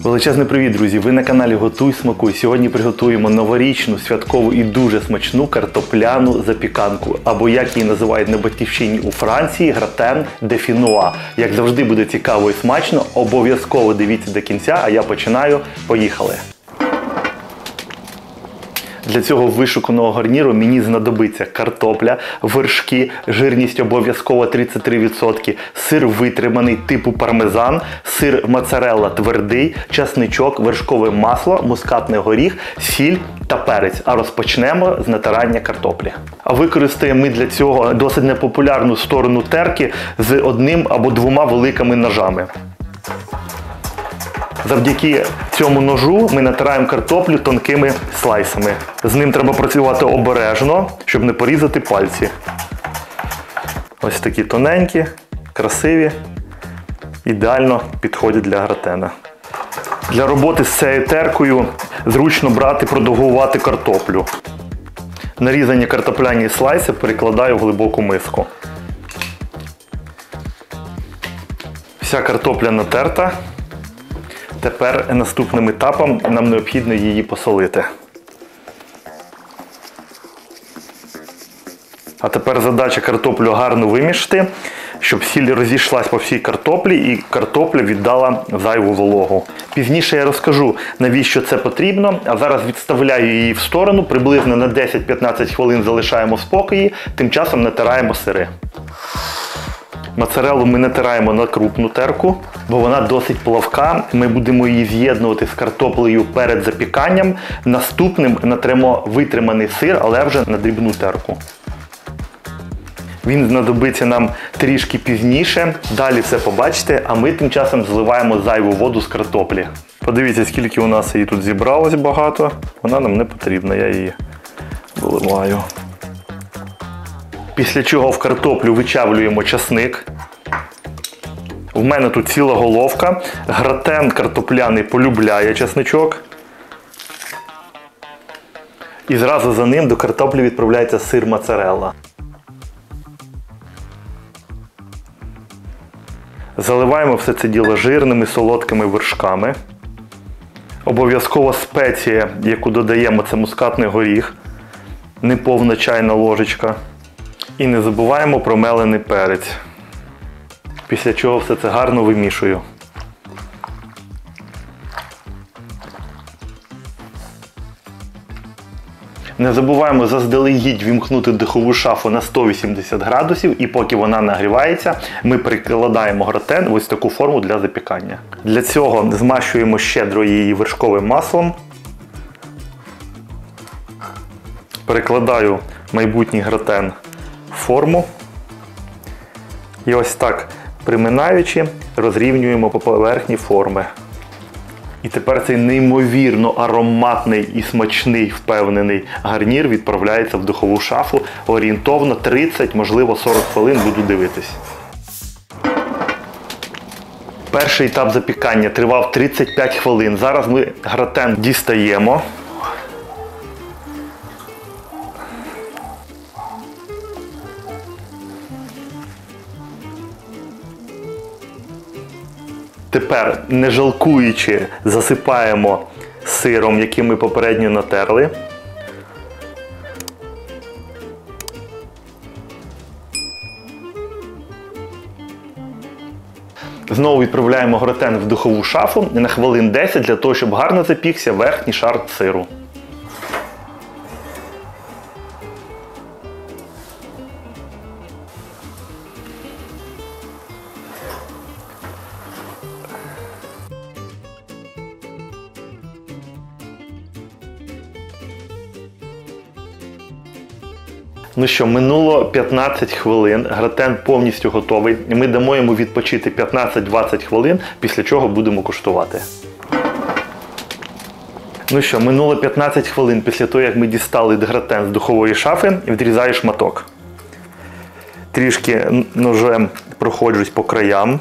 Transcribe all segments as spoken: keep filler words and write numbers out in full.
Величезний привіт, друзі! Ви на каналі Готуй Смакуй. Сьогодні приготуємо новорічну, святкову і дуже смачну картопляну запіканку. Або, як її називають на батьківщині у Франції, гратен де фінуа. Як завжди буде цікаво і смачно, обов'язково дивіться до кінця, а я починаю. Поїхали! Для цього вишуканого гарніру мені знадобиться картопля, вершки, жирність обов'язково тридцять три відсотки, сир витриманий типу пармезан, сир моцарелла твердий, часничок, вершкове масло, мускатний горіх, сіль та перець. А розпочнемо з натирання картоплі. А використаємо ми для цього досить непопулярну сторону терки з одним або двома великими ножами. Завдяки цьому ножу ми натираємо картоплю тонкими слайсами. З ним треба працювати обережно, щоб не порізати пальці. Ось такі тоненькі, красиві, ідеально підходять для гратена. Для роботи з цією теркою зручно брати продовгувати картоплю. Нарізані картопляні слайси перекладаю в глибоку миску. Вся картопля натерта. Тепер наступним етапом нам необхідно її посолити. А тепер задача картоплю гарно вимішати, щоб сіль розійшлась по всій картоплі і картопля віддала зайву вологу. Пізніше я розкажу, навіщо це потрібно, а зараз відставляю її в сторону, приблизно на десять-п'ятнадцять хвилин залишаємо в спокої, тим часом натираємо сири. Моцареллу ми натираємо на крупну терку, бо вона досить плавка. Ми будемо її з'єднувати з картоплею перед запіканням. Наступним натремо витриманий сир, але вже на дрібну терку. Він знадобиться нам трішки пізніше. Далі все побачите, а ми тим часом зливаємо зайву воду з картоплі. Подивіться, скільки у нас її тут зібралось багато. Вона нам не потрібна, я її виливаю. Після чого в картоплю вичавлюємо часник. У мене тут ціла головка. Гратен картопляний полюбляє часничок. І зразу за ним до картоплі відправляється сир моцарелла. Заливаємо все це діло жирними солодкими вершками. Обов'язково спеція, яку додаємо, це мускатний горіх. Неповна чайна ложечка. І не забуваємо про мелений перець. Після чого все це гарно вимішую. Не забуваємо заздалегідь вімкнути духову шафу на сто вісімдесят градусів, і поки вона нагрівається, ми прикладаємо гратен в ось таку форму для запікання. Для цього змащуємо щедро її вершковим маслом. Перекладаю майбутній гратен в форму. І ось так, приминаючи, розрівнюємо по поверхні форми. І тепер цей неймовірно ароматний і смачний, впевнений гарнір відправляється в духову шафу. Орієнтовно тридцять, можливо сорок хвилин буду дивитись. Перший етап запікання тривав тридцять п'ять хвилин. Зараз ми гратен дістаємо. Тепер, не жалкуючи, засипаємо сиром, який ми попередньо натерли. Знову відправляємо гратен в духову шафу на хвилин десять, для того, щоб гарно запікся верхній шар сиру. Ну що, минуло п'ятнадцять хвилин, гратен повністю готовий. Ми дамо йому відпочити п'ятнадцять-двадцять хвилин, після чого будемо куштувати. Ну що, минуло п'ятнадцять хвилин після того, як ми дістали гратен з духової шафи, відрізаю шматок. Трішки ножем проходжусь по краям.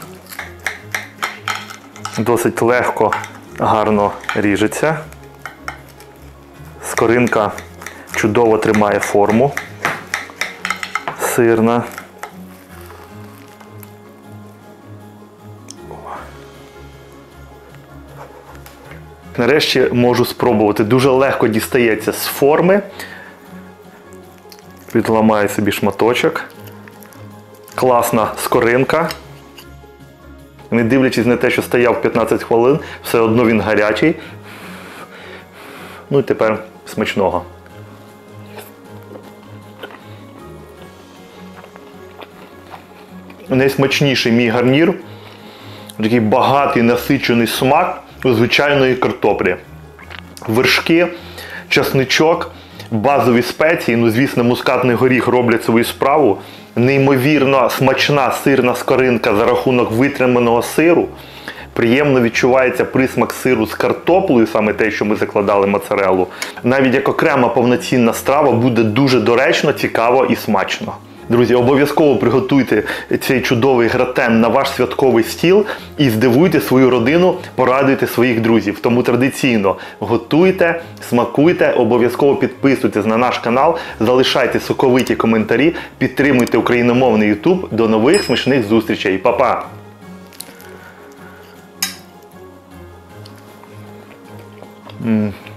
Досить легко, гарно ріжеться. Скоринка чудово тримає форму. Сирна. Нарешті можу спробувати. Дуже легко дістається з форми. Відламаю собі шматочок. Класна скоринка. Не дивлячись на те, що стояв п'ятнадцять хвилин, все одно він гарячий. Ну і тепер смачного. Найсмачніший мій гарнір. Такий багатий, насичений смак звичайної картоплі. Вершки, часничок, базові спеції, ну звісно, мускатний горіх роблять свою справу. Неймовірно смачна сирна скоринка за рахунок витриманого сиру. Приємно відчувається присмак сиру з картоплею, саме те, що ми закладали моцареллу. Навіть як окрема повноцінна страва буде дуже доречно, цікаво і смачно. Друзі, обов'язково приготуйте цей чудовий гратен на ваш святковий стіл і здивуйте свою родину, порадуйте своїх друзів. Тому традиційно готуйте, смакуйте, обов'язково підписуйтесь на наш канал, залишайте соковиті коментарі, підтримуйте україномовний YouTube. До нових смачних зустрічей. Па-па! М.